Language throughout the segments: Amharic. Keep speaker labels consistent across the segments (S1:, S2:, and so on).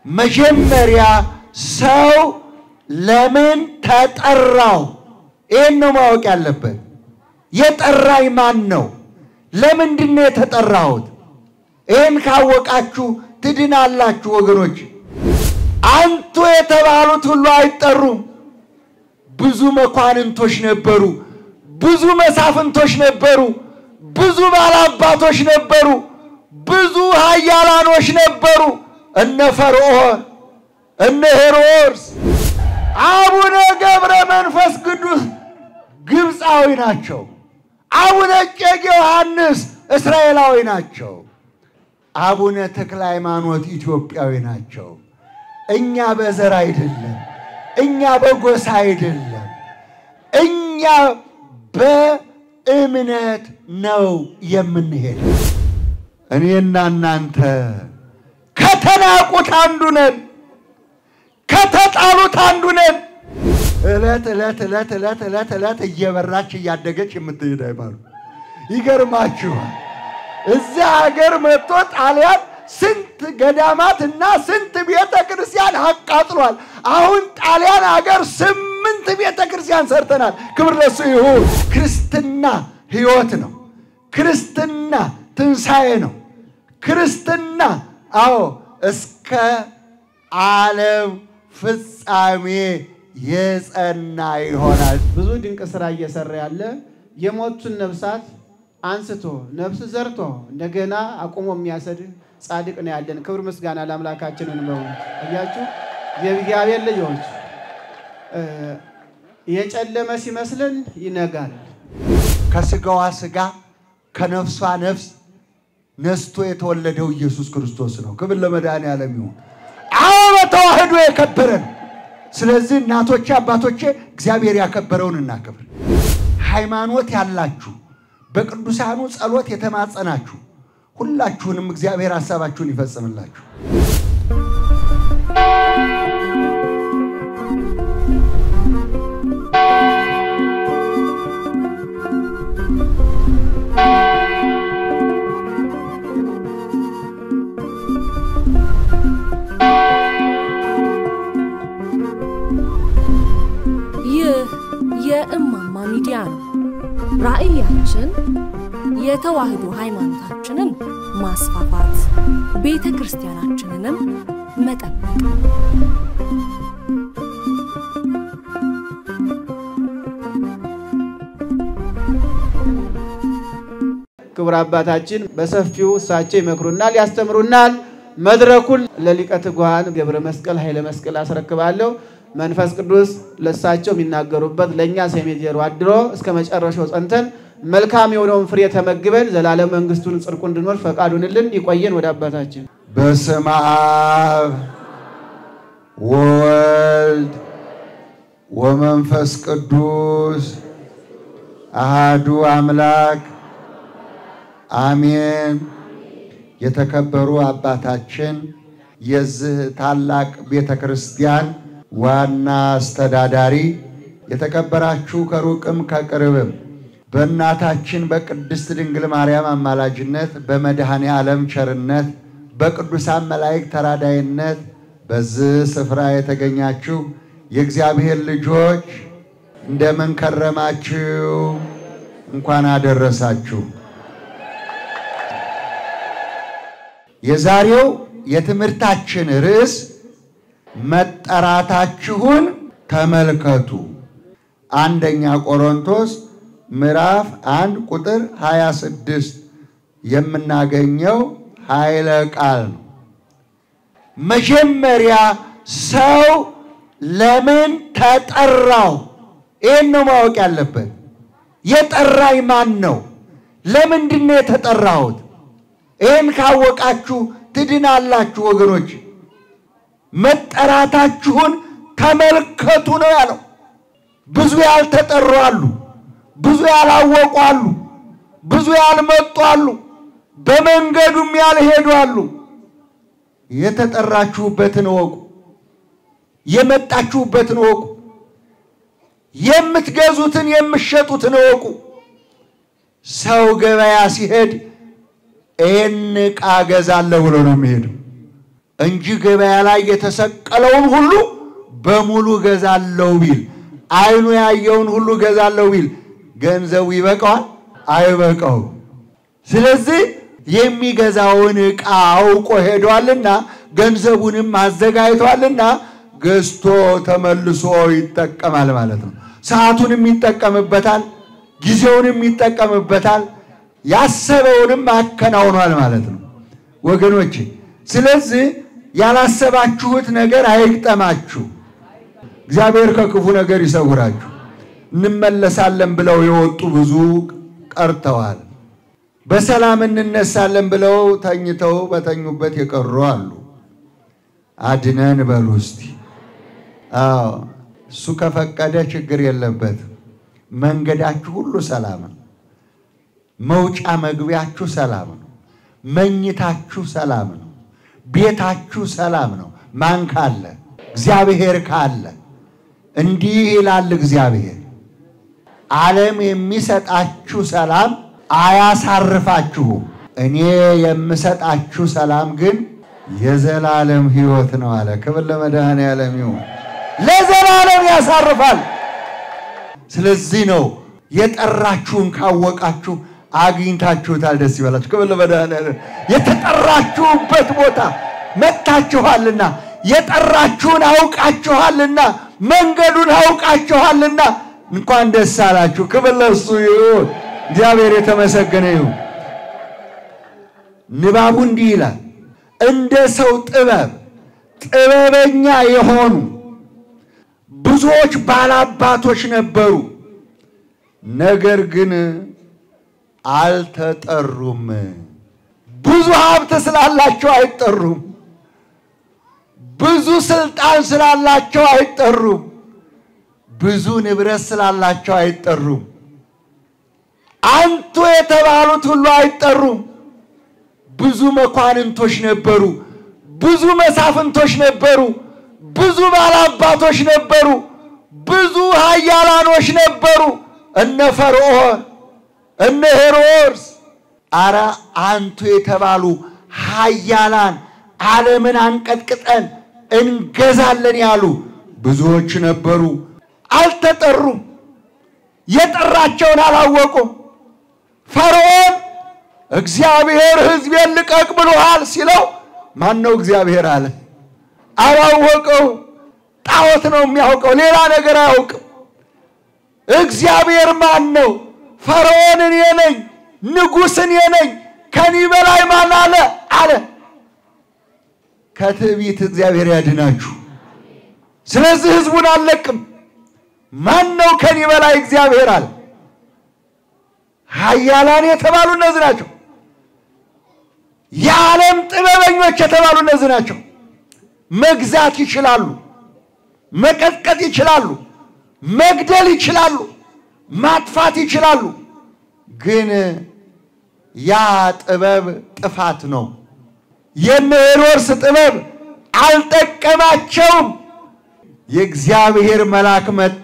S1: መጀመሪያ ሰው ለምን ተጠራው ነው ማወቅ ያለበት የጠራይ ማን ነው ለምንድን ነው የተጠራሁት ካወቃችሁ ትድናላችሁ ወገኖች አንቱ የተባሉት ሁሉ አይጠሩም ብዙ መኳንንቶች ነበሩ ብዙ መሳፍንቶች ነበሩ ብዙ ባላባቶች ነበሩ ብዙ ኃያላኖች ነበሩ እነ ፈርዖን እነ ሄሮድስ አቡነ ገብረ መንፈስ ቅዱስ ግብፃዊ ናቸው አቡነ እጨጌ ዮሐንስ እስራኤላዊ ናቸው አቡነ ተክለ ሃይማኖት ኢትዮጵያዊ ናቸው እኛ በዘር አይደለም እኛ በጎሳ አይደለም እኛ በእምነት ነው የምንሄደው እኔና እናንተ ከተናቁት አንዱ ነን ከተጣሉት አንዱ ነን እለት እየበራች እያደገች የምትሄድ ሃይማኖት ይገርማችኋል እዛ ሀገር መጥቶ ጣሊያን ስንት ገዳማትና ስንት ቤተክርስቲያን አቃጥሏል አሁን ጣሊያን ሀገር 8 ቤተክርስቲያን ሰርተናል ክብር ለሱ ይሁን ክርስትና ሕይወት ነው ክርስትና ትንሳኤ ነው ክርስትና አዎ እስከ ዓለም ፍጻሜ የጸና ይሆናል
S2: ብዙ ድንቅ ስራ እየሰራ ያለ የሞቱን ነፍሳት አንስቶ ነፍስ ዘርቶ እንደገና አቆሞ የሚያሰድ ጻድቅ ነው ያለን ክብር ምስጋና ለአምላካችን ነው አያችሁ የእግዚአብሔር ልጆች የጨለመ ሲመስልን ይነጋል
S1: ከስጋዋ ስጋ ከነፍሷ ነፍስ ነስቶ የተወለደው ኢየሱስ ክርስቶስ ነው ክብር ለመድኃኔዓለም ይሁን ተዋህዶ የከበረን ስለዚህ እናቶቼ አባቶቼ እግዚአብሔር ያከበረውን እናከብር ሃይማኖት ያላችሁ በቅዱሳኑ ጸሎት የተማጸናችሁ ሁላችሁንም እግዚአብሔር ሐሳባችሁን ይፈጽምላችሁ
S3: የእማማ ሚዲያ ነው ራእያችን የተዋህዶ ሃይማኖታችንን ማስፋፋት ቤተክርስቲያናችንንም መጠበቅ
S2: ክብር አባታችን በሰፊው እሳቸው ይመክሩናል ያስተምሩናል መድረኩን ለሊቀ ትጉሃን ገብረ መስቀል ኃይለ መስቀል አስረክባለሁ መንፈስ ቅዱስ ለሳቸው የሚናገሩበት ለኛ ሰሜጀሩ አድሮ እስከ መጨረሻው ጸንተን መልካም የሆነውን ፍሬ ተመግበን ዘላለም መንግስቱን ጽድቁን እንድንወር ፈቃዱንልን ይቆየን ወደ አባታችን
S1: በስመ አብ ወወልድ ወመንፈስ ቅዱስ አሐዱ አምላክ አሜን የተከበሩ አባታችን የዚህ ታላቅ ቤተክርስቲያን ዋና አስተዳዳሪ የተከበራችሁ ከሩቅም ከቅርብም በእናታችን በቅድስት ድንግል ማርያም አማላጅነት በመድኃኔ ዓለም ቸርነት በቅዱሳን መላእክት ተራዳይነት በዚህ ስፍራ የተገኛችሁ የእግዚአብሔር ልጆች እንደምን ከረማችሁ እንኳን አደረሳችሁ የዛሬው የትምህርታችን ርዕስ መጠራታችሁን ተመልከቱ አንደኛ ቆሮንቶስ ምዕራፍ 1 ቁጥር 26 የምናገኘው ኃይለ ቃል ነው መጀመሪያ ሰው ለምን ተጠራው ነው ማወቅ ያለበት የጠራይ ማን ነው ለምንድን ነው የተጠራሁት ካወቃችሁ ትድናላችሁ ወገኖች መጠራታችሁን ተመልከቱ ነው ያለው ብዙ ያልተጠሩ አሉ ብዙ ያላወቁ አሉ ብዙ ያልመጡ አሉ በመንገዱም ያልሄዱ አሉ የተጠራችሁበትን ወቁ የመጣችሁበትን ወቁ የምትገዙትን የምትሸጡትን ወቁ ሰው ገበያ ሲሄድ እን ቃ ገዛለሁ ብሎ ነው የሚሄደው እንጂ ገበያ ላይ የተሰቀለውን ሁሉ በሙሉ ገዛለው ቢል አይኑ ያየውን ሁሉ ገዛለው ቢል ገንዘቡ ይበቃዋል አይበቃው ስለዚህ የሚገዛውን ዕቃ አውቆ ሄዷልና ገንዘቡንም አዘጋጅቷልና ገዝቶ ተመልሶ ይጠቀማል ማለት ነው ሰዓቱንም ይጠቀምበታል ጊዜውንም ይጠቀምበታል ያሰበውንም አከናውኗል ማለት ነው ወገኖቼ ስለዚህ ያላሰባችሁት ነገር አይግጠማችሁ እግዚአብሔር ከክፉ ነገር ይሰውራችሁ እንመለሳለን ብለው የወጡ ብዙ ቀርተዋል በሰላም እንነሳለን ብለው ተኝተው በተኙበት የቀሩ አሉ አድነን በሉ እስቲ እሱ ከፈቀደ ችግር የለበት መንገዳችሁ ሁሉ ሰላም ነው መውጫ መግቢያችሁ ሰላም ነው መኝታችሁ ሰላም ነው ቤታችሁ ሰላም ነው ማን ካለ እግዚአብሔር ካለ እንዲህ ይላል እግዚአብሔር ዓለም የሚሰጣችሁ ሰላም አያሳርፋችሁ እኔ የምሰጣችሁ ሰላም ግን የዘላለም ሕይወት ነው አለ ክብር ለመድኃኔዓለም ይሁን ለዘላለም ያሳርፋል ስለዚህ ነው የጠራችሁን ካወቃችሁ አግኝታችሁታል ደስ ይበላችሁ ክብር ለመድኃኔዓለም የተጠራችሁበት ቦታ መጣችኋልና የጠራችሁን አውቃችኋልና መንገዱን አውቃችኋልና እንኳን ደስ አላችሁ ክብር ለእሱ ይሁን እግዚአብሔር የተመሰገነ ይሁን ንባቡ እንዲህ ይላል እንደ ሰው ጥበበኛ የሆኑ ብዙዎች ባላባቶች ነበሩ ነገር ግን አልተጠሩም ብዙ ሀብት ስላላቸው አይጠሩም ብዙ ስልጣን ስላላቸው አይጠሩም ብዙ ንብረት ስላላቸው አይጠሩም አንቱ የተባሉት ሁሉ አይጠሩም ብዙ መኳንንቶች ነበሩ ብዙ መሳፍንቶች ነበሩ ብዙ ባላባቶች ነበሩ ብዙ ኃያላኖች ነበሩ እነ ፈርዖን እነ ሄሮድስ አራ አንቱ የተባሉ ኃያላን ዓለምን አንቀጥቅጠን እንገዛለን ያሉ ብዙዎች ነበሩ አልተጠሩም የጠራቸውን አላወቁም ፈርዖን እግዚአብሔር ሕዝቤን ልቀቅ ብሎሃል ሲለው ማን ነው እግዚአብሔር አለ አላወቀው ጣዖት ነው የሚያውቀው ሌላ ነገር አያውቅም እግዚአብሔር ማን ነው ፈርዖን እኔ ነኝ ንጉሥ እኔ ነኝ ከኔ በላይ ማን አለ ከትዕቢት እግዚአብሔር ያድናችሁ ስለዚህ ሕዝቡን አልለቅም ማን ነው ከኔ በላይ እግዚአብሔር አለ ኃያላን የተባሉ እነዚህ ናቸው የዓለም ጥበበኞች የተባሉ እነዚህ ናቸው መግዛት ይችላሉ መቀጥቀጥ ይችላሉ መግደል ይችላሉ ማጥፋት ይችላሉ ግን ያ ጥበብ ጥፋት ነው የሄሮድስ ጥበብ አልጠቀማቸውም የእግዚአብሔር መልአክ መጣ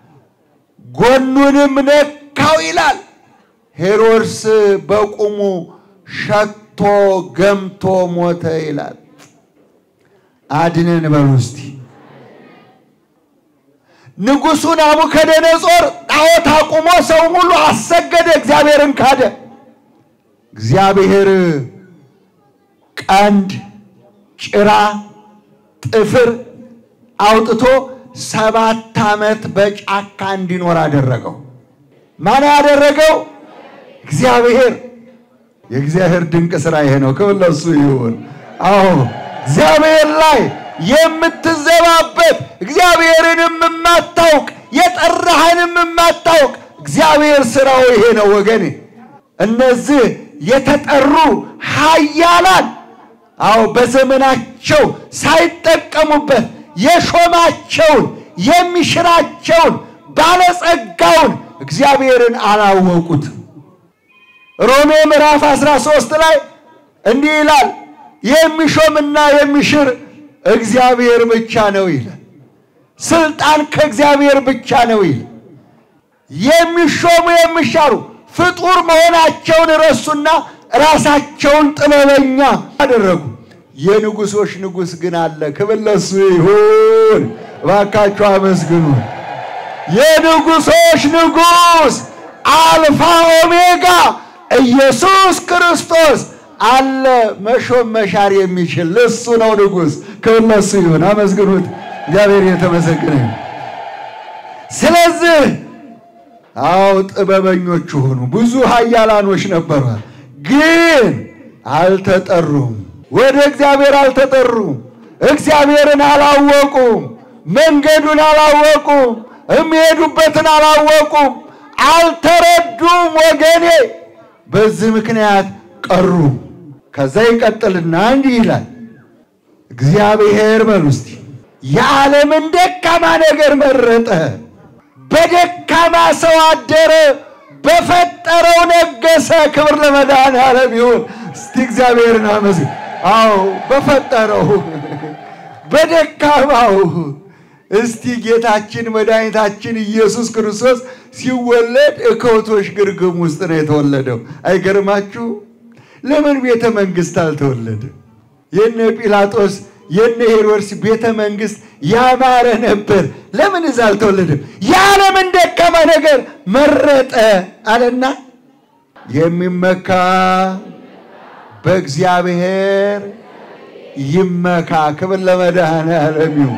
S1: ጎኑንም ነካው ይላል ሄሮድስ በቁሙ ሸቶ ገምቶ ሞተ ይላል አድነን በሉ እስቲ ንጉሡ ናቡከደነፆር ጣዖት አቁሞ ሰው ሁሉ አሰገደ እግዚአብሔርን ካደ እግዚአብሔር ቀንድ ጭራ ጥፍር አውጥቶ 7 ዓመት በጫካ እንዲኖር አደረገው ማን ያደረገው እግዚአብሔር የእግዚአብሔር ድንቅ ሥራ ይሄ ነው ክብር ለእሱ ይሁን አዎ እግዚአብሔር ላይ የምትዘባበት እግዚአብሔርንም የማታውቅ የጠራህንም የማታውቅ እግዚአብሔር ሥራው ይሄ ነው ወገኔ እነዚህ የተጠሩ ኃያላን አዎ በዘመናቸው ሳይጠቀሙበት የሾማቸውን የሚሽራቸውን ባለጸጋውን እግዚአብሔርን አላወቁት ሮሜ ምዕራፍ 13 ላይ እንዲህ ይላል የሚሾምና የሚሽር እግዚአብሔር ብቻ ነው ይላል ስልጣን ከእግዚአብሔር ብቻ ነው ይላል የሚሾሙ የሚሻሩ ፍጡር መሆናቸውን ረሱና ራሳቸውን ጥበበኛ አደረጉ የንጉሶች ንጉስ ግን አለ። ክብር ለሱ ይሁን። እባካችሁ አመስግኑ። የንጉሶች ንጉስ አልፋ ኦሜጋ ኢየሱስ ክርስቶስ አለ። መሾም መሻር የሚችል ለሱ ነው ንጉስ። ክብር ለሱ ይሁን። አመስግኑት። እግዚአብሔር የተመሰገነ ይሁን። ስለዚህ ጥበበኞች ሆኑ። ብዙ ኃያላኖች ነበሩ፣ ግን አልተጠሩም። ወደ እግዚአብሔር አልተጠሩም። እግዚአብሔርን አላወቁም። መንገዱን አላወቁም። የሚሄዱበትን አላወቁም። አልተረዱም ወገኔ። በዚህ ምክንያት ቀሩ። ከዛ ይቀጥልና እንዲህ ይላል እግዚአብሔር በሉ እስቲ የዓለምን ደካማ ነገር መረጠ፣ በደካማ ሰው አደረ፣ በፈጠረው ነገሰ። ክብር ለመድኃኔዓለም ይሁን። እስቲ እግዚአብሔርን አመስግኑ። በፈጠረው በደካማው። እስቲ ጌታችን መድኃኒታችን ኢየሱስ ክርስቶስ ሲወለድ ከከብቶች ግርግም ውስጥ ነው የተወለደው። አይገርማችሁ? ለምን ቤተ መንግስት አልተወለደ? የነ ጲላጦስ የነ ሄሮድስ ቤተ መንግስት ያማረ ነበር። ለምን እዛ አልተወለደም? የዓለምን ደካማ ነገር መረጠ አለና የሚመካ በእግዚአብሔር ይመካ። ክብር ለመድኃኔዓለም ይሁን።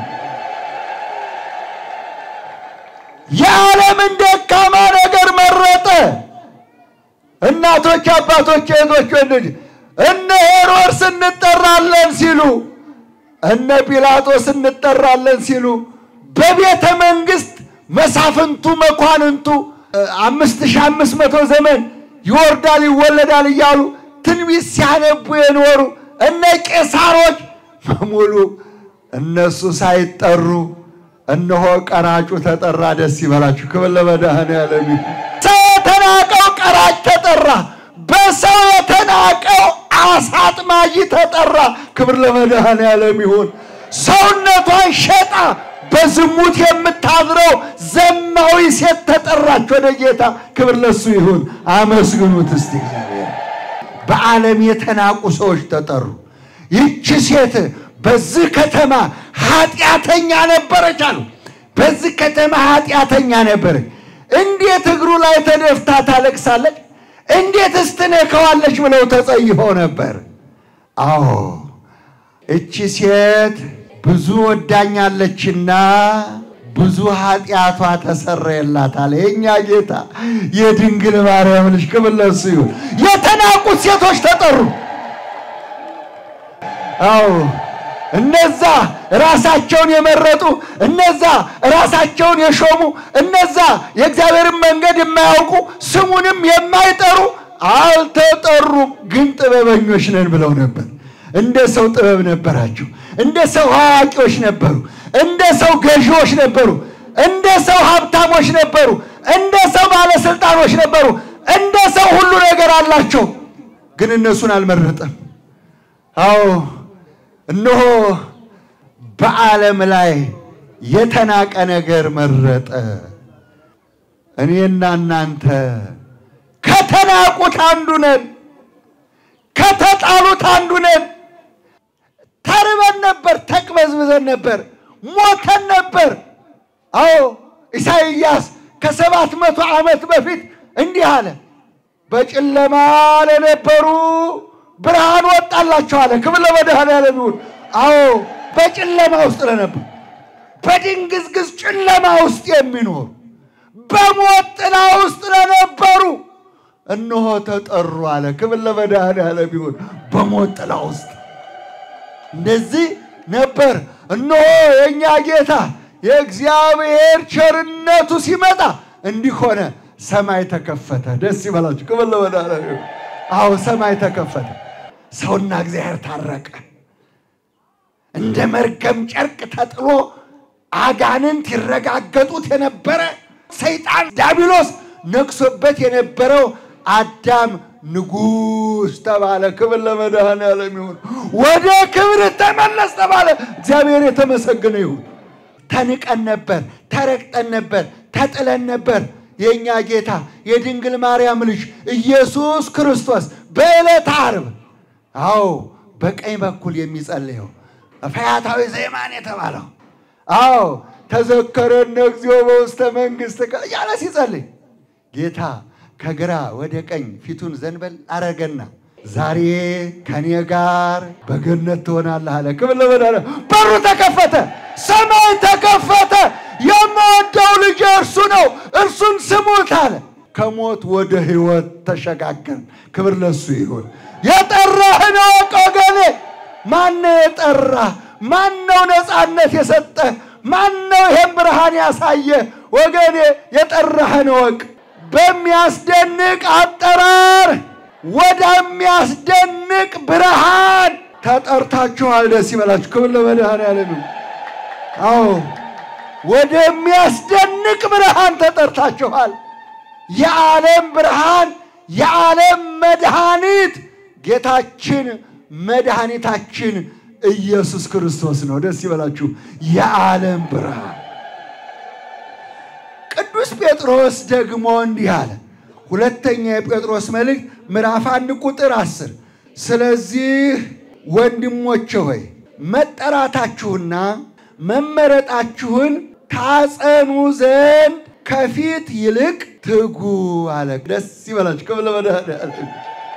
S1: የዓለምን ደካማ ነገር መረጠ። እናቶች፣ አባቶች፣ እህቶች፣ ወንዶች እነ ሄሮድስ እንጠራለን ሲሉ፣ እነ ጲላጦስ እንጠራለን ሲሉ በቤተ መንግስት መሳፍንቱ መኳንንቱ 5500 ዘመን ይወርዳል ይወለዳል እያሉ ትንቢት ሲያነቡ የኖሩ እነ ቄሳሮች በሙሉ እነሱ ሳይጠሩ እነሆ ቀራጩ ተጠራ። ደስ ይበላችሁ። ክብር ለመድኃኔዓለም ይሁን። ሰው የተናቀው ቀራጭ ተጠራ። በሰው የተናቀው አሳ አጥማጅ ተጠራ። ክብር ለመድኃኔዓለም ይሁን። ሰውነቷን ሸጣ በዝሙት የምታድረው ዘማዊ ሴት ተጠራች ወደ ጌታ። ክብር ለሱ ይሁን። አመስግኑት እስቲ እግዚአብሔር። በዓለም የተናቁ ሰዎች ተጠሩ። ይህች ሴት በዚህ ከተማ ኃጢአተኛ ነበረች አሉ። በዚህ ከተማ ኃጢአተኛ ነበረች። እንዴት እግሩ ላይ ተደፍታ ታለቅሳለች? እንዴት እስትነከዋለች ብለው ተጸይፈው ነበር። እቺ ሴት ብዙ ወዳኛለችና ብዙ ኃጢአቷ ተሰረየላታል። የኛ ጌታ የድንግል ማርያም ልጅ ክብር ለሱ ይሁን። የተናቁት ሴቶች ተጠሩ። እነዛ ራሳቸውን የመረጡ፣ እነዛ ራሳቸውን የሾሙ፣ እነዛ የእግዚአብሔርን መንገድ የማያውቁ ስሙንም የማይጠሩ አልተጠሩም። ግን ጥበበኞች ነን ብለው ነበር። እንደ ሰው ጥበብ ነበራቸው። እንደ ሰው አዋቂዎች ነበሩ። እንደ ሰው ገዢዎች ነበሩ። እንደ ሰው ሀብታሞች ነበሩ። እንደ ሰው ባለስልጣኖች ነበሩ። እንደ ሰው ሁሉ ነገር አላቸው። ግን እነሱን አልመረጠም። እነሆ በዓለም ላይ የተናቀ ነገር መረጠ። እኔና እናንተ ከተናቁት አንዱ ነን። ከተጣሉት አንዱ ነን። ተርበን ነበር፣ ተቅበዝብዘን ነበር፣ ሞተን ነበር። ኢሳይያስ ከ700 ዓመት በፊት እንዲህ አለ፣ በጨለማ ለነበሩ ብርሃን ወጣላቸው አለ። ክብር ለመድኃኔዓለም ይሁን። በጨለማ ውስጥ ለነበሩ፣ በድንግዝግዝ ጨለማ ውስጥ የሚኖሩ፣ በሞት ጥላ ውስጥ ለነበሩ እነሆ ተጠሩ አለ። ክብር ለመድኃኔዓለም ይሁን። በሞት ጥላ ውስጥ እንደዚህ ነበር። እነሆ የኛ ጌታ የእግዚአብሔር ቸርነቱ ሲመጣ እንዲህ ሆነ። ሰማይ ተከፈተ። ደስ ይበላችሁ። ክብር ለመድኃኔዓለም ይሁን። ሰማይ ተከፈተ። ሰውና እግዚአብሔር ታረቀ። እንደ መርገም ጨርቅ ተጥሎ አጋንንት ይረጋገጡት የነበረ ሰይጣን ዲያብሎስ ነክሶበት የነበረው አዳም ንጉስ ተባለ። ክብር ለመድኃኔዓለም ይሁን። ወደ ክብር ተመለስ ተባለ። እግዚአብሔር የተመሰገነ ይሁን። ተንቀን ነበር፣ ተረግጠን ነበር፣ ተጥለን ነበር። የኛ ጌታ የድንግል ማርያም ልጅ ኢየሱስ ክርስቶስ በዕለተ ዓርብ በቀኝ በኩል የሚጸልየው ፈያታዊ ዘይማን የተባለው አዎ ተዘከረነ እግዚኦ በውስተ መንግሥትከ ያለ ሲጸልይ ጌታ ከግራ ወደ ቀኝ ፊቱን ዘንበል አረገና ዛሬ ከኔ ጋር በገነት ትሆናለህ አለ። ክብር ለመድኃኒዓለም። በሩ ተከፈተ፣ ሰማይ ተከፈተ። የምወደው ልጅ እርሱ ነው፣ እርሱን ስሙት አለ። ከሞት ወደ ሕይወት ተሸጋገርን። ክብር ለሱ ይሁን። የጠራህን እወቅ ወገኔ። ማነው የጠራህ? ማነው ነፃነት የሰጠህ? ማነው ይሄን ብርሃን ያሳየህ? ወገኔ የጠራህን እወቅ። በሚያስደንቅ አጠራር ወደሚያስደንቅ ብርሃን ተጠርታችኋል። ደስ ይበላችሁ። ክብር ለመድኃኒዓለም። አዎ ወደሚያስደንቅ ብርሃን ተጠርታችኋል። የዓለም ብርሃን፣ የዓለም መድኃኒት ጌታችን መድኃኒታችን ኢየሱስ ክርስቶስ ነው። ደስ ይበላችሁ። የዓለም ብርሃን። ቅዱስ ጴጥሮስ ደግሞ እንዲህ አለ። ሁለተኛ የጴጥሮስ መልእክት ምዕራፍ 1 ቁጥር 10 ስለዚህ ወንድሞቼ ሆይ መጠራታችሁና መመረጣችሁን ታጸኑ ዘንድ ከፊት ይልቅ ትጉ አለ። ደስ ይበላችሁ። ክብር ለመድኃኒዓለም።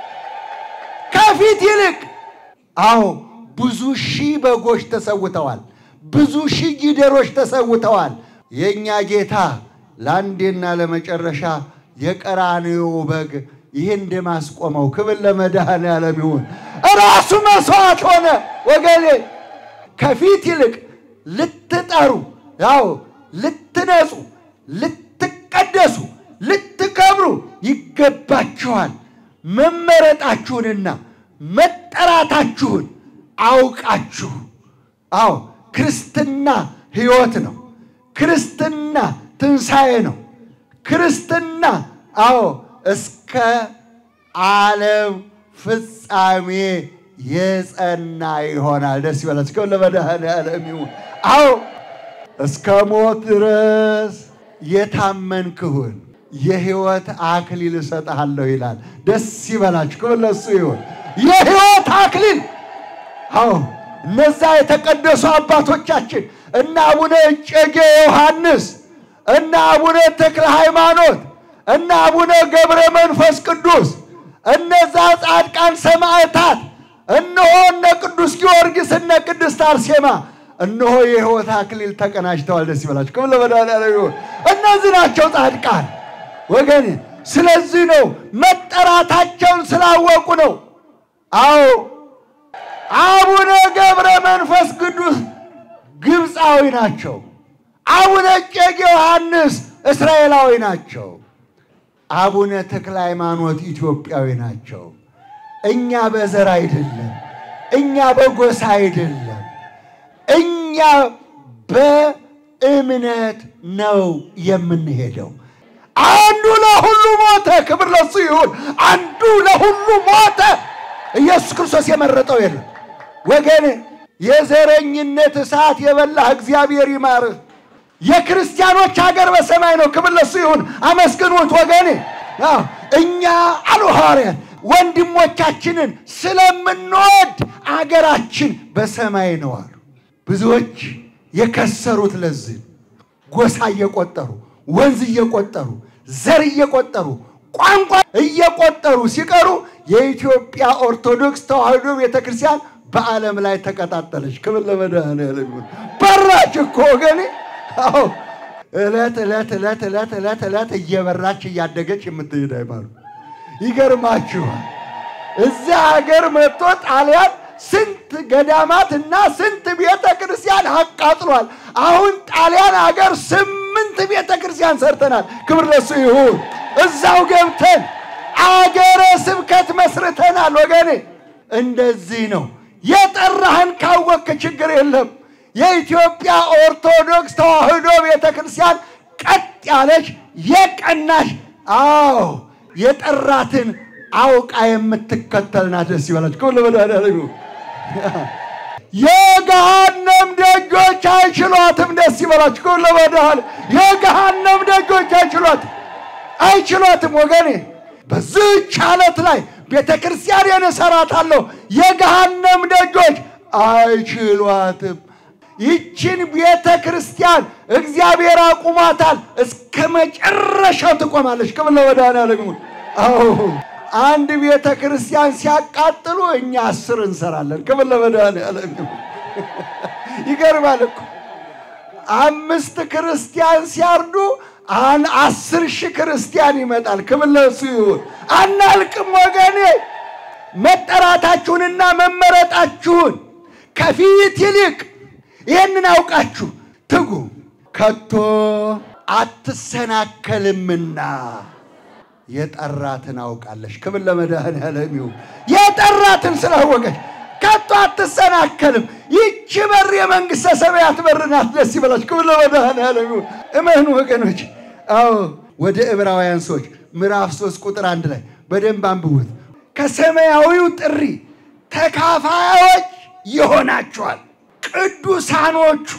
S1: ከፊት ይልቅ አዎ ብዙ ሺህ በጎች ተሰውተዋል። ብዙ ሺህ ጊደሮች ተሰውተዋል። የኛ ጌታ ለአንዴና ለመጨረሻ የቀራንዮ በግ ይሄን እንደማስቆመው ክብር ለመድኃኒዓለም ይሁን። ራሱ መስዋዕት ሆነ። ወገኔ ከፊት ይልቅ ልትጠሩ ያው ልትነጹ ልትቀደሱ ልትከብሩ ይገባችኋል። መመረጣችሁንና መጠራታችሁን አውቃችሁ አዎ ክርስትና ሕይወት ነው። ክርስትና ትንሣኤ ነው። ክርስትና አዎ እስከ ዓለም ፍጻሜ የጸና ይሆናል። ደስ ይበላችሁ። ክብር ለመድኃኒዓለም ይሁን። አዎ እስከ ሞት ድረስ የታመንክሁን የሕይወት አክሊል እሰጥሃለሁ ይላል። ደስ ይበላችሁ። ክብር ለእሱ ይሁን። የሕይወት አክሊል አዎ እነዛ የተቀደሱ አባቶቻችን እና አቡነ እጨጌ ዮሐንስ እና አቡነ ተክለ ሃይማኖት እና አቡነ ገብረ መንፈስ ቅዱስ እነዛ ጻድቃን ሰማዕታት እነሆ እነ ቅዱስ ጊዮርጊስ እና ቅድስት አርሴማ እነሆ የሕይወት አክሊል ተቀናጅተዋል። ደስ ይበላችሁ። ክብር ለመድኃኒዓለም ይሁን። እነዚህ ናቸው ጻድቃን ወገኔ። ስለዚህ ነው መጠራታቸውን ስላወቁ ነው። አዎ አቡነ ገብረ መንፈስ ቅዱስ ግብፃዊ ናቸው። አቡነ እጨጌ ዮሐንስ እስራኤላዊ ናቸው። አቡነ ተክለ ሃይማኖት ኢትዮጵያዊ ናቸው። እኛ በዘር አይደለም፣ እኛ በጎሳ አይደለም፣ እኛ በእምነት ነው የምንሄደው። አንዱ ለሁሉ ሞተ። ክብር ለሱ ይሁን። አንዱ ለሁሉ ሞተ። ኢየሱስ ክርስቶስ የመረጠው የለም ወገኔ። የዘረኝነት እሳት የበላህ እግዚአብሔር ይማርህ። የክርስቲያኖች ሀገር በሰማይ ነው። ክብር ለሱ ይሁን። አመስግኑት ወገኔ። እኛ አሉ ሐዋርያት ወንድሞቻችንን ስለምንወድ አገራችን በሰማይ ነው አሉ። ብዙዎች የከሰሩት ለዚህ ጎሳ እየቆጠሩ ወንዝ እየቆጠሩ ዘር እየቆጠሩ ቋንቋ እየቆጠሩ ሲቀሩ የኢትዮጵያ ኦርቶዶክስ ተዋሕዶ ቤተክርስቲያን በዓለም ላይ ተቀጣጠለች። ክብር ለመድኃኒዓለም ይሁን። በራች እኮ ወገኔ። አዎ እለት እየበራች እያደገች የምትሄድ ሃይማኖት። ይገርማችኋል። እዚህ ሀገር መጥቶ ጣሊያን ስንት ገዳማትና ስንት ቤተክርስቲያን አቃጥሏል። አሁን ጣሊያን ሀገር 8 ቤተክርስቲያን ሰርተናል። ክብር ለሱ ይሁን። እዛው ገብተን አገረ ስብከት መስርተናል ወገኔ። እንደዚህ ነው። የጠራህን ካወቅክ ችግር የለም። የኢትዮጵያ ኦርቶዶክስ ተዋሕዶ ቤተክርስቲያን ቀጥ ያለች የቀናሽ አዎ የጠራትን አውቃ የምትከተል ናት። ደስ ይበላችሁ። ክብር ለመድኃኒዓለም ይሁን። የገሃነም ደጆች አይችሏትም። ደስ ይበላችሁ። ክብር ለመድኃኒዓለም። የገሃነም ደጆች አይችሏትም ወገኔ። በዚህች ዓለት ላይ ቤተክርስቲያን እሰራታለሁ የገሃነም ደጆች አይችሏትም። ይችን ቤተ ክርስቲያን እግዚአብሔር አቁሟታል። እስከ መጨረሻው ትቆማለች። ክብር ለመድኃኔዓለም ይሁን። አዎ አንድ ቤተ ክርስቲያን ሲያቃጥሉ እኛ 10 እንሰራለን። ክብር ለመድኃኔዓለም ይሁን። ይገርማል እኮ 5 ክርስቲያን ሲያርዱ 10,000 ክርስቲያን ይመጣል። ክብር ለእሱ ይሁን። አናልቅም ወገኔ። መጠራታችሁንና መመረጣችሁን ከፊት ይልቅ ይህንን አውቃችሁ ትጉ። ከቶ አትሰናከልምና የጠራትን አውቃለች። ክብር ለመድኃኔዓለም ይሁን። የጠራትን ስላወቀች ከቶ አትሰናከልም። ይህች በር የመንግሥተ ሰማያት በር ናት። ደስ ይበላችሁ። ክብር ለመድኃኔዓለም ይሁን። እመኑ ወገኖች። አዎ ወደ ዕብራውያን ሰዎች ምዕራፍ 3 ቁጥር 1 ላይ በደንብ አንብቡት። ከሰማያዊው ጥሪ ተካፋዮች ይሆናችኋል ቅዱሳኖቹ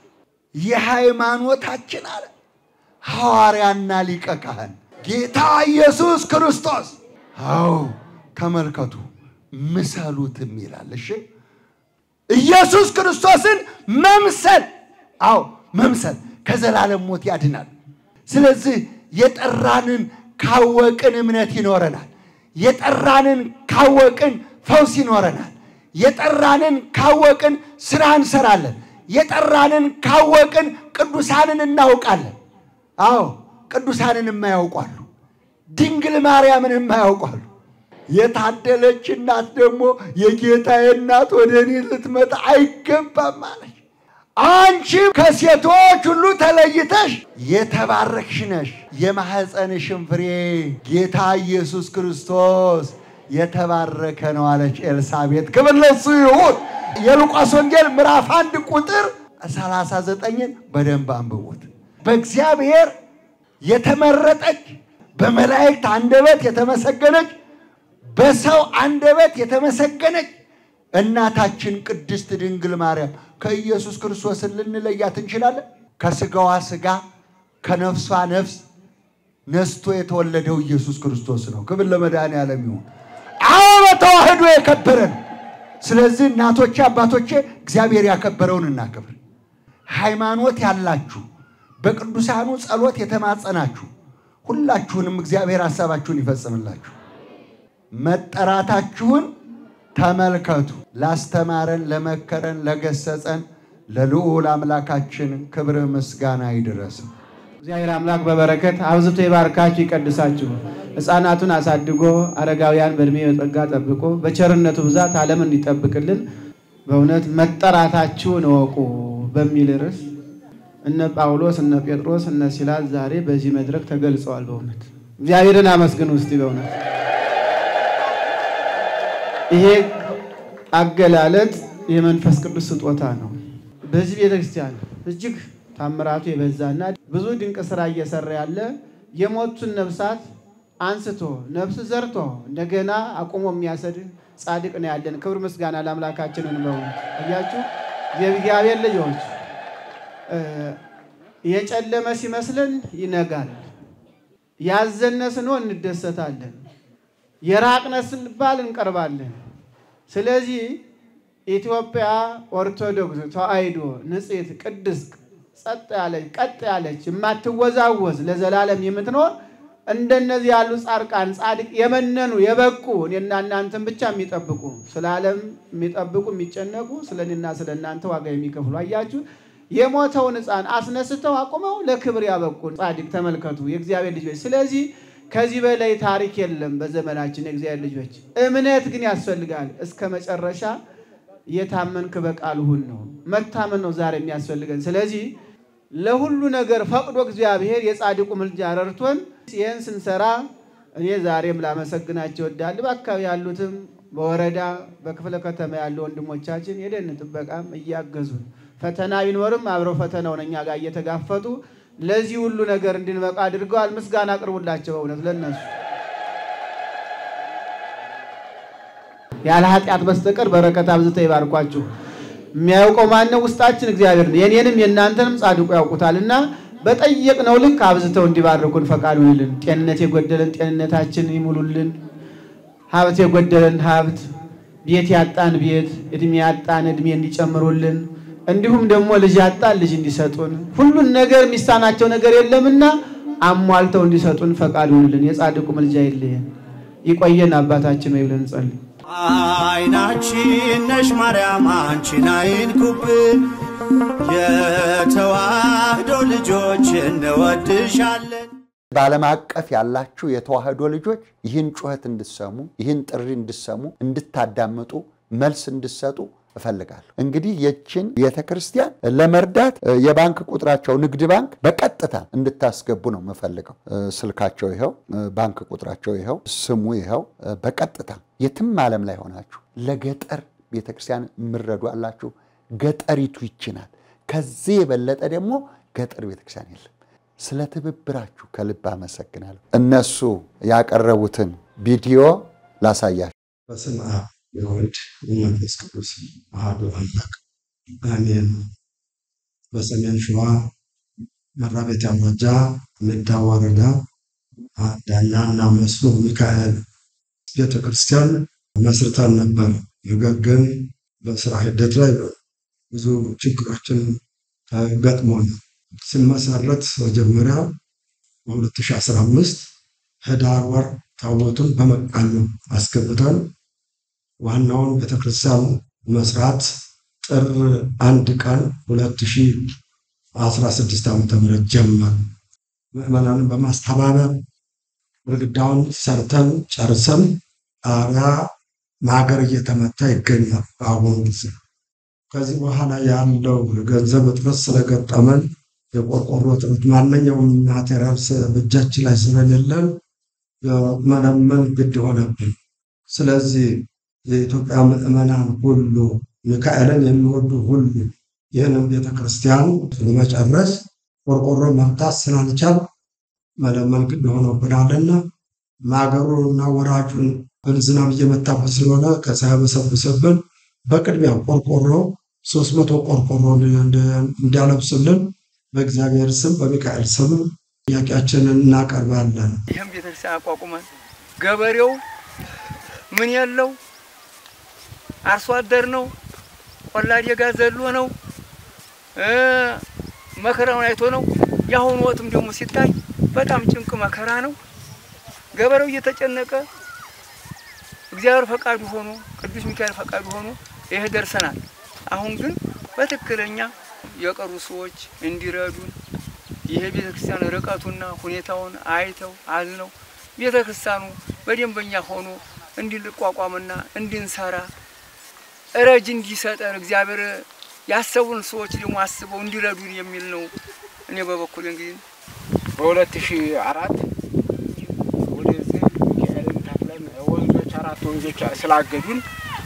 S1: የሃይማኖታችን አለ ሐዋርያና ሊቀ ካህን ጌታ ኢየሱስ ክርስቶስ። አዎ ተመልከቱ ምሰሉትም ይላል። እሺ ኢየሱስ ክርስቶስን መምሰል፣ አዎ መምሰል ከዘላለም ሞት ያድናል። ስለዚህ የጠራንን ካወቅን እምነት ይኖረናል። የጠራንን ካወቅን ፈውስ ይኖረናል። የጠራንን ካወቅን ስራ እንሰራለን። የጠራንን ካወቅን ቅዱሳንን እናውቃለን። አዎ ቅዱሳንን የማያውቋሉ፣ ድንግል ማርያምን የማያውቋሉ። የታደለች እናት ደግሞ የጌታዬ እናት ወደ እኔ ልትመጣ አይገባም አለች። አንቺ ከሴቶች ሁሉ ተለይተሽ የተባረክሽ ነሽ፣ የማህፀንሽም ፍሬ ጌታ ኢየሱስ ክርስቶስ የተባረከ ነው አለች ኤልሳቤጥ። ክብር ለእሱ ይሁን። የሉቃስ ወንጌል ምዕራፍ 1 ቁጥር 39 በደንብ አንብቡት። በእግዚአብሔር የተመረጠች በመላእክት አንደበት የተመሰገነች በሰው አንደበት የተመሰገነች እናታችን ቅድስት ድንግል ማርያም ከኢየሱስ ክርስቶስ ልንለያት እንችላለን? ከስጋዋ ስጋ ከነፍሷ ነፍስ ነስቶ የተወለደው ኢየሱስ ክርስቶስ ነው። ክብር ለመድኃኔዓለም ይሁን። አዎ ተዋህዶ የከበረ ነው። ስለዚህ እናቶቼ አባቶቼ እግዚአብሔር ያከበረውን እናከብር። ሃይማኖት ያላችሁ በቅዱሳኑ ጸሎት የተማጸናችሁ ሁላችሁንም እግዚአብሔር ሐሳባችሁን ይፈጽምላችሁ። መጠራታችሁን ተመልከቱ። ላስተማረን ለመከረን ለገሰጸን ለልዑል አምላካችን ክብር ምስጋና ይድረስ።
S2: እግዚአብሔር አምላክ በበረከት አብዝቶ ይባርካችሁ ይቀድሳችሁ። ሕፃናቱን አሳድጎ አረጋውያን በእድሜ በጸጋ ጠብቆ በቸርነቱ ብዛት ዓለምን እንዲጠብቅልን በእውነት መጠራታችሁን እወቁ በሚል ርዕስ እነ ጳውሎስ እነ ጴጥሮስ እነ ሲላስ ዛሬ በዚህ መድረክ ተገልጸዋል። በእውነት እግዚአብሔርን አመስግኑ እስቲ። በእውነት ይሄ አገላለጥ የመንፈስ ቅዱስ ስጦታ ነው። በዚህ ቤተክርስቲያን እጅግ ታምራቱ የበዛና ብዙ ድንቅ ስራ እየሰራ ያለ የሞቱን ነፍሳት አንስቶ ነፍስ ዘርቶ እንደገና አቁሞ የሚያሰድን ጻድቅ ነው ያለን። ክብር ምስጋና ለአምላካችን ነው። አያችሁ የእግዚአብሔር ልጆች የጨለመ ሲመስልን ይነጋል፣ ያዘነስን ነው እንደሰታለን፣ የራቅነስን ባል እንቀርባለን። ስለዚህ ኢትዮጵያ ኦርቶዶክስ ተዋሕዶ ንጽሕት ቅድስት ጸጥ ያለች ቀጥ ያለች የማትወዛወዝ ለዘላለም የምትኖር እንደነዚህ ያሉ ጻድቃን ጻድቅ የመነኑ የበቁ እኔና እናንተን ብቻ የሚጠብቁ ስለዓለም የሚጠብቁ የሚጨነቁ ስለኔና ስለናንተ ዋጋ የሚከፍሉ አያችሁ የሞተውን ሕፃን አስነስተው አቁመው ለክብር ያበቁ ጻድቅ ተመልከቱ የእግዚአብሔር ልጆች። ስለዚህ ከዚህ በላይ ታሪክ የለም በዘመናችን የእግዚአብሔር ልጆች። እምነት ግን ያስፈልጋል። እስከ መጨረሻ የታመንክ በቃል ሁሉ ነው መታመን ነው ዛሬ የሚያስፈልገን። ስለዚህ ለሁሉ ነገር ፈቅዶ እግዚአብሔር የጻድቁ ምልጃ ረድቶን ይህን ስንሰራ እኔ ዛሬም ላመሰግናቸው እወዳለሁ። በአካባቢ ያሉትም በወረዳ በክፍለ ከተማ ያሉ ወንድሞቻችን የደን ጥበቃም እያገዙን ፈተና ቢኖርም አብረው ፈተናውን እኛ ጋር እየተጋፈጡ ለዚህ ሁሉ ነገር እንድንበቃ አድርገዋል። ምስጋና አቅርቡላቸው በእውነት ለነሱ። ያለ ኃጢአት በስተቀር በረከት አብዝተው ይባርኳችሁ። የሚያውቀው ማን ነው? ውስጣችን እግዚአብሔር ነው። የኔንም የናንተንም ጻድቁ ያውቁታልና በጠየቅነው ልክ አብዝተው እንዲባርኩን ፈቃዱ ይልን። ጤንነት የጎደለን ጤንነታችን ይሙሉልን፣ ሀብት የጎደለን ሀብት፣ ቤት ያጣን ቤት እድሜ ያጣን እድሜ እንዲጨምሩልን እንዲሁም ደግሞ ልጅ ያጣን ልጅ እንዲሰጡን ሁሉን ነገር ሚሳናቸው ነገር የለምና አሟልተው እንዲሰጡን ፈቃድ ይሁንልን የጻድቁ ምልጃ ይለየን ይቆየን አባታችን ወይ ብለን ጸልይ
S4: አይናችን ነሽ ማርያም አንቺን አይንኩብን የተዋህዶ ልጆች እንወድሻለን
S1: በዓለም አቀፍ ያላችሁ የተዋህዶ ልጆች ይህን ጩኸት እንድሰሙ ይህን ጥሪ እንድሰሙ እንድታዳምጡ መልስ እንድሰጡ እፈልጋለሁ እንግዲህ የችን ቤተክርስቲያን ለመርዳት የባንክ ቁጥራቸው ንግድ ባንክ በቀጥታ እንድታስገቡ ነው መፈልገው ስልካቸው ይሄው ባንክ ቁጥራቸው ይሄው ስሙ ይሄው በቀጥታ የትም ዓለም ላይ ሆናችሁ ለገጠር ቤተክርስቲያን ምረዱ አላችሁ ገጠሪቱ ይችናል ከዚህ የበለጠ ደግሞ ገጠር ቤተክርስቲያን የለም ስለ ትብብራችሁ ከልብ አመሰግናለሁ እነሱ ያቀረቡትን ቪዲዮ ላሳያችሁ
S5: በስመ አብ ወወልድ ወመንፈስ ቅዱስ አሐዱ አምላክ አሜን በሰሜን ሸዋ መራቤት አውራጃ ሜዳ ወረዳ ዳኛና መስሎ ሚካኤል ቤተክርስቲያን መስርተን ነበር ነገር ግን በስራ ሂደት ላይ ብዙ ችግሮችን ገጥሞን ሲመሰረት መጀመሪያ በ2015 ህዳር ወር ታቦቱን በመቃኙ አስገብተን ዋናውን ቤተክርስቲያን መስራት ጥር 1 ቀን 2016 ዓ.ም ጀመር ምዕመናንን በማስተባበር ግድግዳውን ሰርተን ጨርሰን ጣሪያ ማገር እየተመታ ይገኛል አሁን ከዚህ በኋላ ያለው ገንዘብ እጥረት ስለገጠመን የቆርቆሮ እጥረት ማንኛውም ማቴሪያልስ በእጃችን ላይ ስለሌለን መነመን ግድ ሆነብን ስለዚህ የኢትዮጵያ ምዕመናን ሁሉ ሚካኤልን የሚወዱ ሁሉ ይህንን ቤተክርስቲያን ለመጨረስ ቆርቆሮ ማምጣት ስላልቻል መለመን ግድ ሆኖብናልና ማገሩና ወራጁን በዝናብ እየመታበት ስለሆነ ከፀሐይ በሰብሰብን በቅድሚያ ቆርቆሮ 300 ቆርቆሮ እንዲያለብሱልን በእግዚአብሔር ስም በሚካኤል ስም ጥያቄያችንን እናቀርባለን
S6: ይሄን ቤተክርስቲያን አቋቁመን ገበሬው ምን ያለው አርሶ አደር ነው ወላድ የጋዘሉ ነው መከራውን አይቶ ነው ያሁን ወጥም ደግሞ ሲታይ በጣም ጭንቅ መከራ ነው ገበሬው እየተጨነቀ እግዚአብሔር ፈቃዱ ሆኖ ቅዱስ ሚካኤል ፈቃዱ ሆኖ ይሄ ደርሰናል አሁን ግን በትክክለኛ የቀሩ ሰዎች እንዲረዱን ይሄ ቤተክርስቲያን ርቀቱና ሁኔታውን አይተው አዝነው ቤተክርስቲያኑ በደንበኛ ሆኖ እንዲልቋቋምና እንድንሰራ እረጅ እንዲሰጠን እግዚአብሔር ያሰቡን ሰዎች ደግሞ አስበው እንዲረዱን የሚል ነው እኔ በበኩሌ እንግዲህ
S7: በ2004 ወደዚህ ሚካኤልን ተክለን ወንዞች አራት ወንዞች ስላገዱን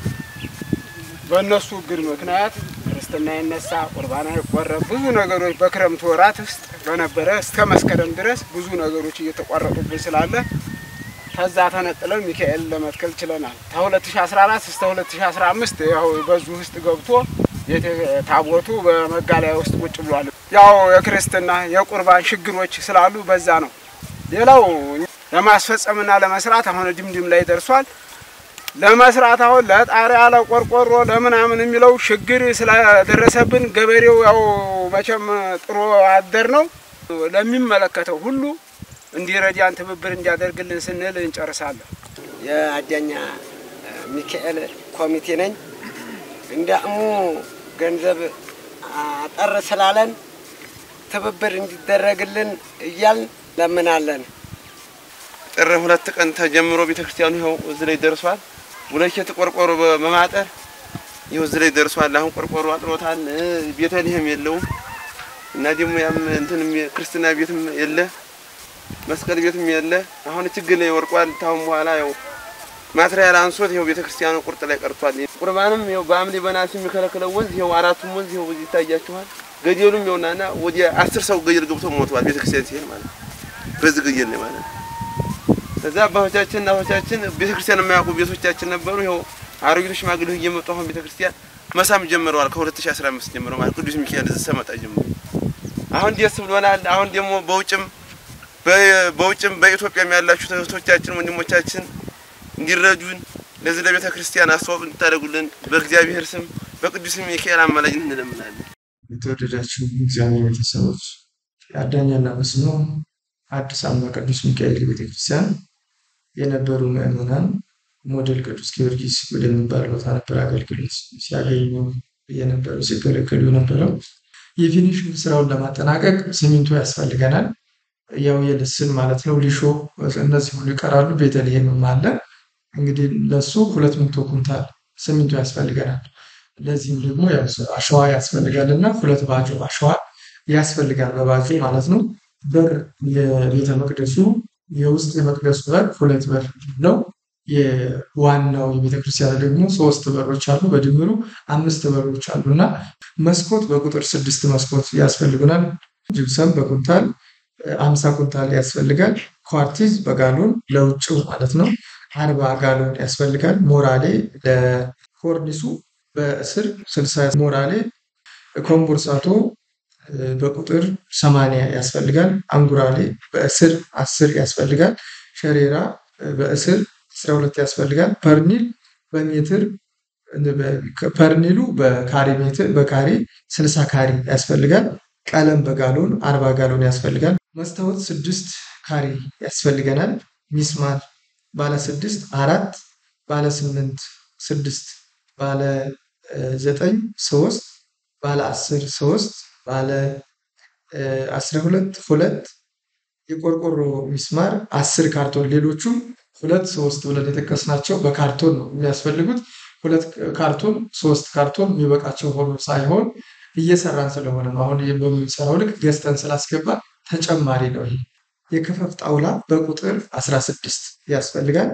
S7: በእነሱ ግር ምክንያት ክርስትና ይነሳ ቁርባና ይቆረብ ብዙ ነገሮች በክረምት ወራት ውስጥ በነበረ እስከ መስከረም ድረስ ብዙ ነገሮች እየተቋረጡብን ስላለ ከዛ ተነጥለን ሚካኤል ለመትከል ችለናል ከ2014 እስከ 2015 ያው በዙ ውስጥ ገብቶ ታቦቱ በመጋለያ ውስጥ ቁጭ ብሏል ያው የክርስትና የቁርባን ችግሮች ስላሉ በዛ ነው ሌላው ለማስፈጸምና ለመስራት አሁን ድምድም ላይ ደርሷል ለመስራት አሁን ለጣሪያ ለቆርቆሮ ለምናምን የሚለው ችግር ስለደረሰብን ገበሬው ያው መቼም ጥሩ አደር ነው ለሚመለከተው ሁሉ እንዲረዳን ትብብር እንዲያደርግልን ስንል እንጨርሳለን
S8: የአዳኛ ሚካኤል ኮሚቴ ነኝ እንዳሙ ገንዘብ አጠር ስላለን ትብብር እንዲደረግልን እያል ለምናለን
S9: ጥር 2 ቀን ተጀምሮ ቤተክርስቲያኑ ይኸው እዚህ ላይ ደርሷል ወለከት ቆርቆሮ በማጠር ይኸው እዚህ ላይ ደርሷል አሁን ቆርቆሮ አጥሮታል ቤተልሔም የለውም እና ደግሞ ያም እንትን ክርስትና ቤትም የለ መስቀል ቤትም የለ አሁን ችግር ላይ ወርቋል ታው በኋላ ያው ማትሪያል አንሶት ይኸው ቤተክርስቲያኑ ቁርጥ ላይ ቀርቷል ቁርባንም ይኸው በአምሊ በናሲ የሚከለከለው ወንዝ ይኸው አራቱም ወንዝ ይኸው ይታያችኋል ገደሉም ይኸውና ወደ 10 ሰው ገደል ገብቶ ሞቷል ቤተክርስቲያን ሲሄድ ማለት በዚህ ገደል ነው ማለት ከዛ አባቶቻችንና አባቶቻችን ቤተክርስቲያን የማያውቁ ቤቶቻችን ነበሩ ይኸው አሮጊቶች ማግለህ እየመጡ አሁን ቤተክርስቲያን መሳም ጀምረዋል ከ2015 ጀምሮ ማለት ቅዱስ ሚካኤል እዚህ ሰመጣ ጀምሮ አሁን ደስ ብሎናል አሁን ደግሞ በውጭም በኢትዮጵያም ያላችሁ ተህቶቻችን ወንድሞቻችን እንዲረዱን ለዚህ ለቤተ ክርስቲያን አስተዋጽኦ እንድታደርጉልን በእግዚአብሔር ስም በቅዱስ ሚካኤል አማላጅነት እንለምናለን።
S5: የተወደዳችሁ እግዚአብሔር ቤተሰቦች የአዳኛና መስኖ አዲስ አምባ ቅዱስ ሚካኤል ቤተክርስቲያን የነበሩ ምዕመናን ሞዴል ቅዱስ ጊዮርጊስ ወደሚባል ቦታ ነበር አገልግሎት ሲያገኙ የነበረው ሲገለገሉ የነበረው። የፊኒሽንግ ስራውን ለማጠናቀቅ ሲሚንቶ ያስፈልገናል። ያው የልስን ማለት ነው ሊሾ እነዚህ ሁሉ ይቀራሉ። ቤተልሔም አለ እንግዲህ ለሱ 200 ኩንታል ሲሚንቶ ያስፈልገናል። ለዚህም ደግሞ ያው አሸዋ ያስፈልጋልና 2 ባጆ አሸዋ ያስፈልጋል በባጆ ማለት ነው። በር የቤተ መቅደሱ የውስጥ የመቅደሱ በር 2 በር ነው። የዋናው የቤተክርስቲያን ደግሞ 3 በሮች አሉ። በድምሩ 5 በሮች አሉና መስኮት በቁጥር 6 መስኮት ያስፈልጉናል። ጅብሰም በኩንታል 50 ኩንታል ያስፈልጋል። ኳርቲዝ በጋሎን ለውጭው ማለት ነው 40 ጋሎን ያስፈልጋል። ሞራሌ ለኮርኒሱ በእስር 60 ሞራሌ ኮምቦርሳቶ በቁጥር 80 ያስፈልጋል። አንጉራሌ በእስር 10 ያስፈልጋል። ሸሬራ በእስር 12 ያስፈልጋል። ፐርኒል በሜትር ፐርኒሉ በካሬ ሜትር በካሬ 60 ካሬ ያስፈልጋል። ቀለም በጋሎን 40 ጋሎን ያስፈልጋል። መስታወት 6 ካሬ ያስፈልገናል። ሚስማር ባለ 6 4 ባለ 8 6 ባለ 9 3 ባለ 10 3 ባለ 12 2 የቆርቆሮ ሚስማር 10 ካርቶን ሌሎቹ 2 3 ብለን የተከስናቸው በካርቶን ነው የሚያስፈልጉት። 2 ካርቶን 3 ካርቶን የሚበቃቸው ሆኖ ሳይሆን እየሰራን ስለሆነ ነው። አሁን በሚሰራው ልክ ገዝተን ስላስገባ ተጨማሪ ነው። ይሄ የክፈፍ ጣውላ በቁጥር 16 ያስፈልጋል።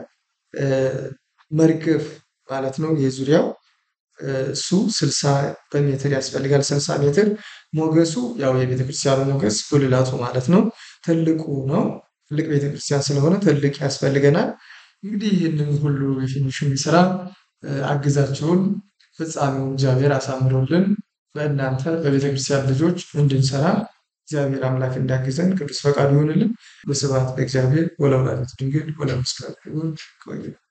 S5: መርገፍ ማለት ነው የዙሪያው እሱ 60 በሜትር ያስፈልጋል። 60 ሜትር ሞገሱ ያው የቤተክርስቲያኑ ሞገስ ጉልላቱ ማለት ነው ትልቁ ነው። ትልቅ ቤተክርስቲያን ስለሆነ ትልቅ ያስፈልገናል። እንግዲህ ይህንን ሁሉ የፊኒሽንግ ስራ አግዛቸውን ፍጻሜውን እግዚአብሔር አሳምሮልን በእናንተ በቤተክርስቲያን ልጆች እንድንሰራ እግዚአብሔር አምላክ እንዳግዘን ቅዱስ ፈቃዱ ይሁንልን። በስብሐት ለእግዚአብሔር ወለወላዲቱ ድንግል ወለመስቀሉ ክቡር።